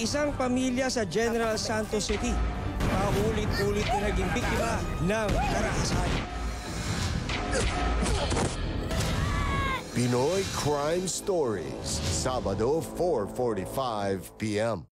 isang pamilya sa General Santos City, paulit-ulit na naging biktima ng karahasan. Pinoy Crime Stories, Sabado 4:45 p.m.